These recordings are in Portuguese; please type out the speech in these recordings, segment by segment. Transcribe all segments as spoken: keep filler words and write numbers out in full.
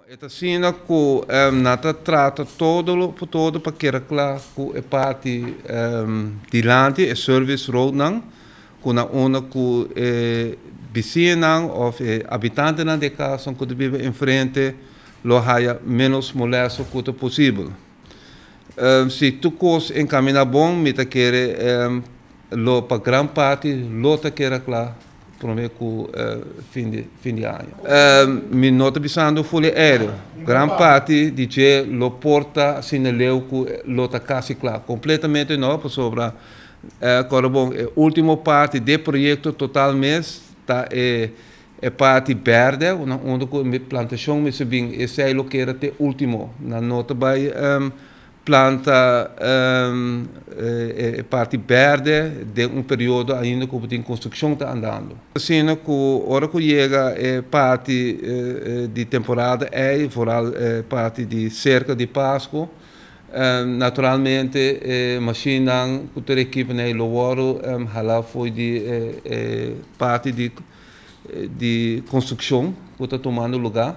Esta cena que um, nata trata todo todo para que recla que é parte um, dilante é service road nang kuna ona que é vizinho ou é habitante na de casa que vive em frente lo haya menos molesto que possível. Um, se tu cos encaminha bom, me ta querer um, lo para gran parte lo ta querer recla prometo uh, fim de fim de ano. Uh, me nota pensando folha aéreo. Gran parte de que lo porta assim leu que lo tá quase claro, completamente novo sobre uh, corabon. A última parte do projeto total mês tá é é parte verde, onde a plantação me subim esse é o que era até último na nota vai um, planta um, é, é parte verde de um período ainda que a construção está andando. Assim que a hora que chega é parte é, de temporada é, foral, é parte de cerca de Páscoa. Um, naturalmente, a máquina que a equipe na Ilooro um, foi de é, é, parte de de construção que está tomando lugar.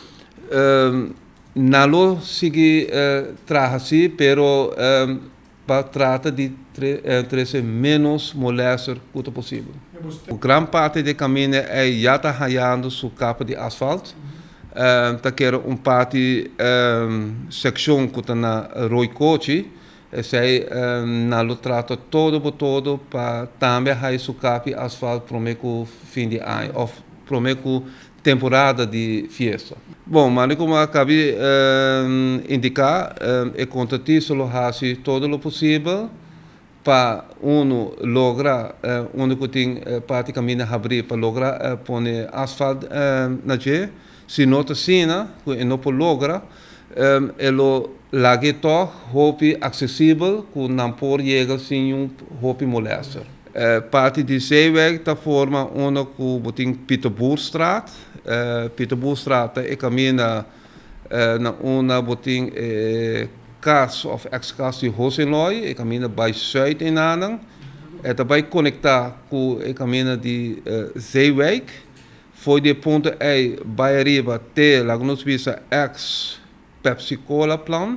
Um, Não sigue uh, trazer, pero um, para trata de trazer menos molesto que possível. A grande parte do caminho é já está raiando sua capa de asfalto. Um, tá quer um parte um, seção que está na Roicochi, esse aí um, não trata todo por todo para também rair sua capa de asfalto para o fim de ano, ou para a temporada de festa. Bom, mas como eu acabei de um, indicar, um, é contratista lo hace todo o possível para uno lograr, uh, uno que tem uh, praticamente abrir para lograr uh, pôr asfalto uh, na je. Se não está assim, que não pode lograr, um, ele lage toch hopi acessível, que não pode chegar sem um hopi molester. Uh, parte de zeeweg está forma uma que boting Pieterboerstraat. Uh, Pieterboerstraat é caminha uh, na uma boting uh, kas of ex-kas de Hosenloy, é caminha bij Zuid in Anang. É também conectar com a caminha de uh, zeeweg. Foi de ponto E bij arriba até lá nos visa ex Pepsi Cola plan.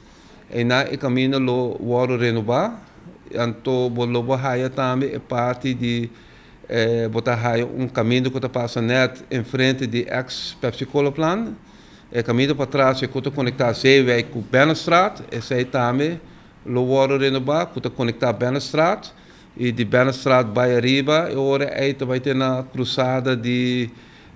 E na e caminha lo waro renovar. Então, bolo bahaya também é parte de eh, botar um caminho que está passando net em frente de ex Pepsi Cola plan. É caminho para trás é que está conectado zeeweg com Bennenstraat. Esse aí também lo waro renovar, que está conectado Bennenstraat. E de Bennenstraat bij arriba, e agora aí vai ter na cruzada de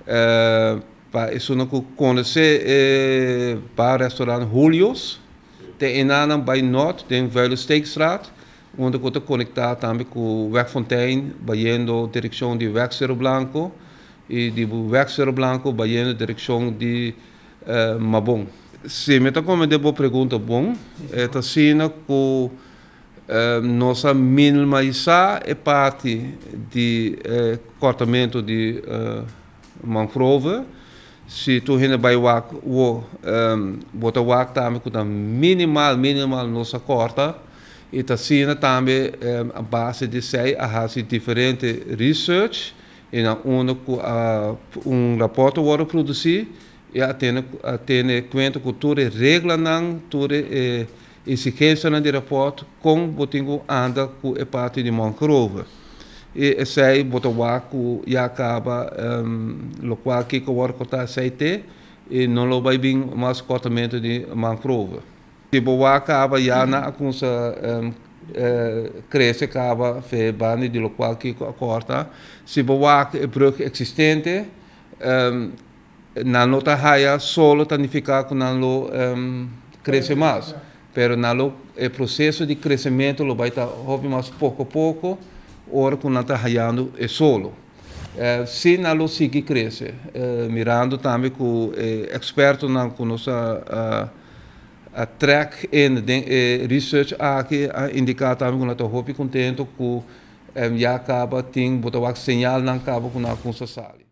uh, para isso não conhecer eh, para o restaurante Julio's. Tem Inanam bij Noord, tem Velho Steekstraat, onde está conectado também com o Wegfontein, indo direção de Weg Cerro Blanco, e de Weg Cerro Blanco, indo direção de uh, Mabon. Se me está com uma boa pergunta, bom, é assim que Uh, nossa minimizar é parte de uh, cortamento de uh, mangrove. Se tu ainda vai wak, o bota wak também que minimal minimal nossa corta e tá sendo também um, a base de sei a fazer diferente research e na onde uh, um rapport word produzido e atende atende conta com toda regra não toda eh, exigência no rapport com o botinho anda com a parte de mangrove. E esse aí, bota o arco e acaba, um, o qual que o arco está aceite e não vai vir mais cortamento de mangrove. Se o arco acaba já na coisa um, uh, cresce, acaba fe bande de lo qual que corta. Se o arco é brug existente, um, na nota raia solo tanificar que não um, cresce mais. Pero no o processo de crescimento lo vai estar mais pouco a pouco, ora que não está raiando é solo. Uh, se não seguir crescer, uh, mirando também com eh, experto na com nossa a track in de uh, research aqui a indicar também que não está hopi contento que um, já acaba tem botar o sinal não acaba com a nossa sala.